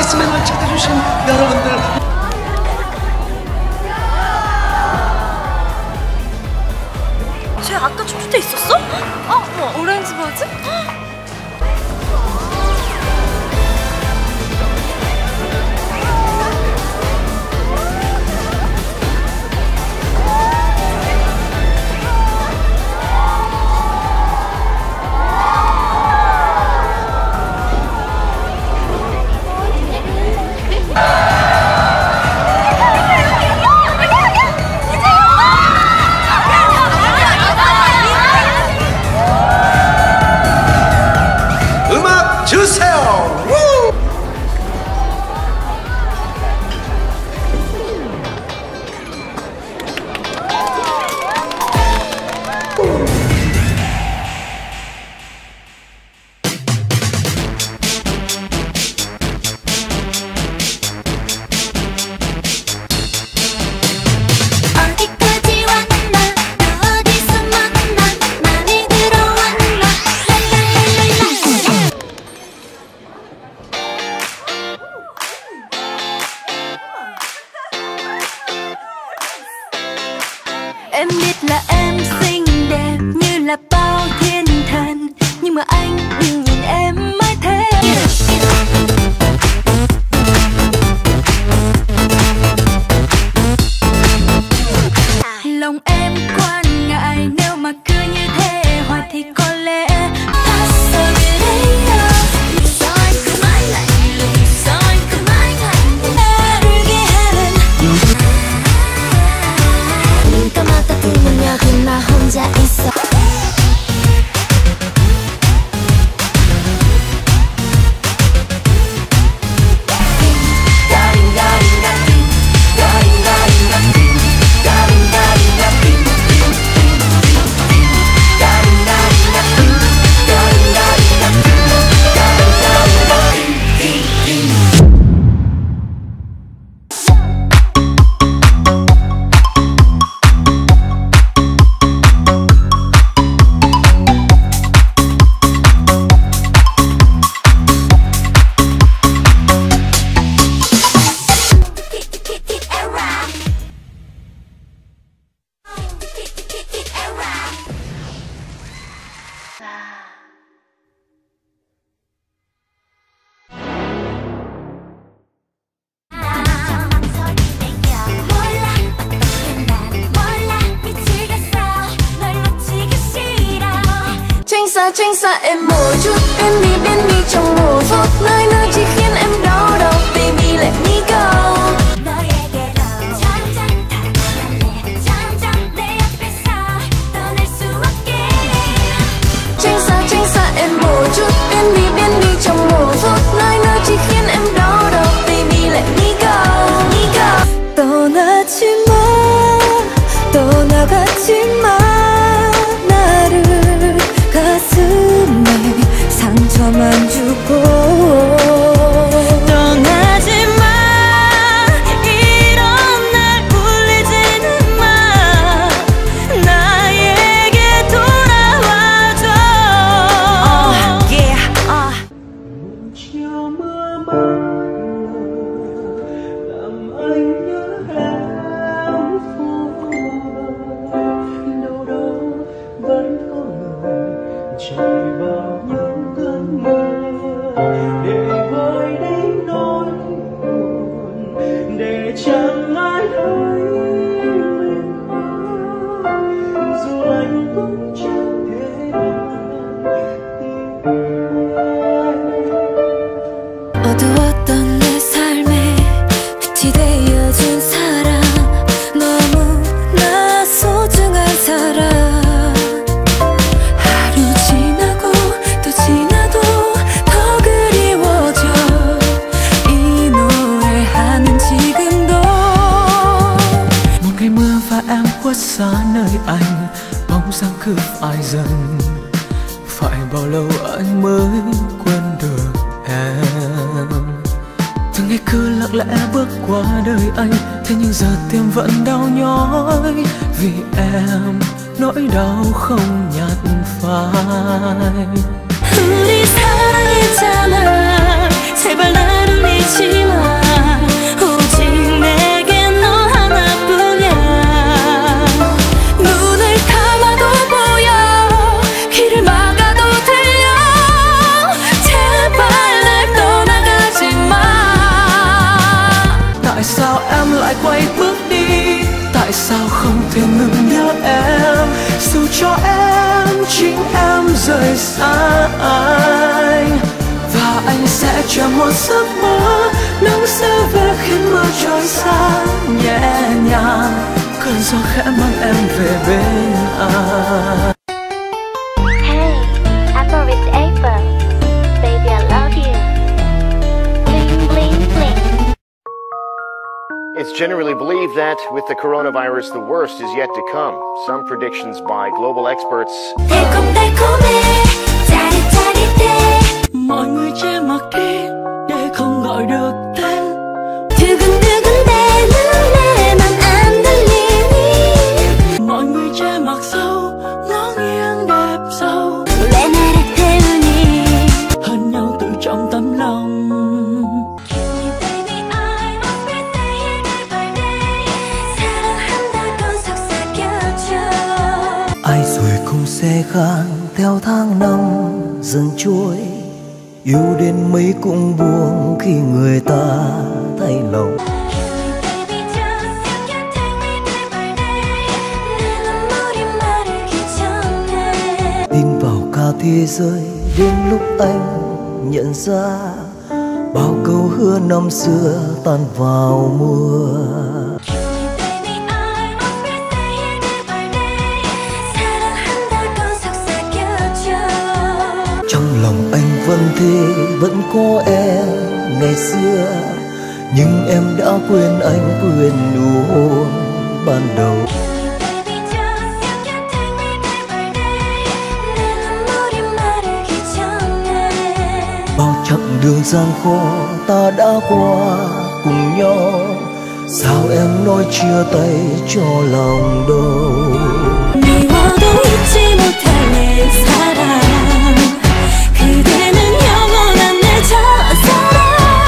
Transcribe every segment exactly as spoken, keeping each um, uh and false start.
예스맨을 찾아주신 여러분들, 쟤 아까 춤출 때 있었어? 어? 뭐 오렌지 바지? 주세요. Em biết là em xinh đẹp như là bao thiên thần, nhưng mà anh đừng nhìn em mãi thế. Lòng em quan ngại nếu mà cứ như thế hoài thì có lẽ sao về đây à? Sao anh cứ mãi lạnh lùng, sao anh cứ mãi ngại ngùng? 눈 감았다 뜨면 여기 나 혼자 있어. Tránh xa em một chút, em đi bên đi trong một phút, nơi nơi chỉ khiến em đau đầu. Baby let me go. Tránh xa tránh xa em một chút, em đi bên đi trong một phút, nơi nơi chỉ khiến em đau đầu. Baby let me go, me go. 떠나지 마, 떠나가지 마. 가슴에 상처만 주고 떠나지 마. 이런 날 울리지는 마. 나에게 돌아와줘. uh, yeah, uh. Chiều mưa mang làm anh nhớ em phố đâu đâu vẫn có người chạy vào những cơn mưa để vơi đi nỗi buồn, để chẳng ai thấy mình khó, dù anh cũng chẳng thể nào. 어두웠던 내 삶에 빛이 되어준 사람, 너무나 소중한 사람. Xa nơi anh bóng dáng cứ phai dần, phải bao lâu anh mới quên được em. Từng ngày cứ lặng lẽ bước qua đời anh, thế nhưng giờ tim vẫn đau nhói vì em, nỗi đau không nhạt phai. 우리 사랑했잖아, 제발 나를 잊지 xa anh. Và anh sẽ chờ một giấc mơ, nắng sẽ về khi mưa trôi xa nhẹ nhàng, cơn gió khẽ mang em về bên anh. Hey, I'm Maurice April. Baby, I love you. Bling, bling, bling. It's generally believed that with the coronavirus, the worst is yet to come. Some predictions by global experts. 달콤달콤해, 짜릿짜릿해. Mọi người che mặt đi để không gọi được tên. 두근두근대 눈에만 안 들리니. Mọi người che mặt sâu, ngó nghiêng đẹp sâu. 왜 나를 태우니. Hận nhau từ trong tấm lòng. Ai rồi cũng sẽ gắng theo tháng năm dần trôi, yêu đến mấy cũng buông khi người ta thay lòng. Tin vào cả thế giới đến lúc anh nhận ra bao câu hứa năm xưa tan vào mưa. Trong lòng anh vẫn thế, vẫn có em ngày xưa, nhưng em đã quên anh, quên nụ hôn ban đầu. Bao chặng đường gian khó ta đã qua cùng nhau, sao em nói chia tay cho lòng đâu. 미워도 잊지 못할 내 사랑, 그대는 영원한 내 첫사랑.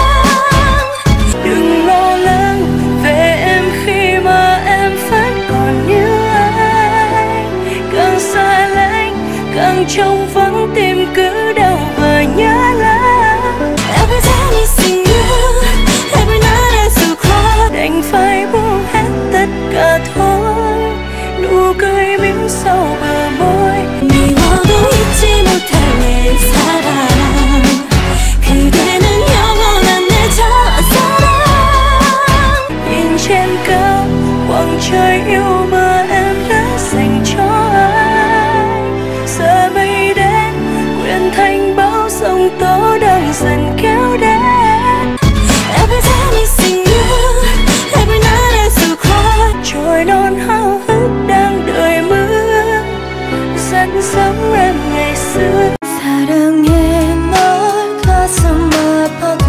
Đừng lo lắng về em khi mà em vẫn còn như anh. Càng xa lánh, càng trống vắng tim cứ đau và nhớ lắm. Every time I see you, every night I so cry. Đành phải buông hết tất cả thôi, nụ cười mỉm sau bờ môi. 미워도 잊지 못할 내 사랑, 그대는 영원한 내 첫사랑. Nhìn trên cao khoảng trời yêu mà em đã dành cho anh, giờ mây đến quyện thành bão giông tố đang dần kéo đến. Every time I see you, every night I so cry. Trôi non hao hức đang đợi mưa, dẫn sống em ngày xưa. 사랑해 널 가슴 아파도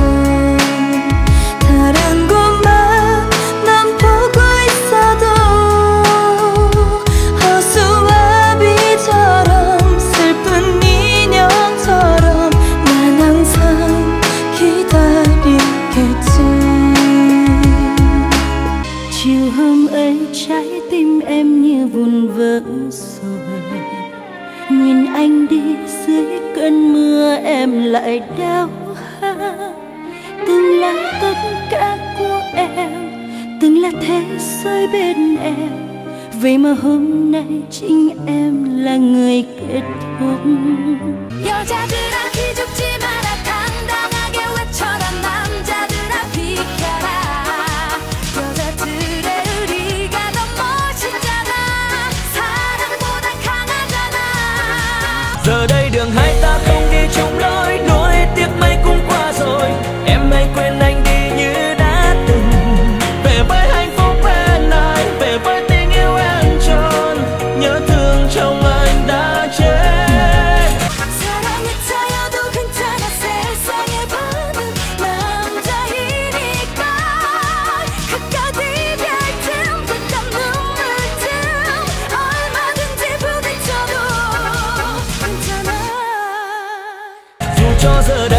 다른 곳만 난 보고 있어도 허수아비처럼 슬픈 인형처럼 난 항상 기다리겠지. Chiều hôm ấy trái tim em như vụn vỡ rồi, nhìn anh đi dưới cơn mưa em lại đau hàng. Từng là tất cả của em, từng là thế giới bên em, vậy mà hôm nay chính em là người kết thúc. 여자들아 기죽지 마라 당당하게 외쳐라 남자들아 비켜라 여자들의 의리가 더 멋있잖아 사랑보다 강하잖아. Giờ đây đường hai ta không đi chung lối, nỗi tiếc mấy cũng qua rồi, em hãy quên anh đi như đã từng. Về với hạnh phúc bên anh, về với tình yêu em tròn, nhớ thương trong anh đã chết. 사랑에 차여도 괜찮아 세상의 반은 남자이니까 가까이 이별 틈 부담 눈물 틈 얼마든지 부딪혀도 괜찮아. Dù cho giờ đây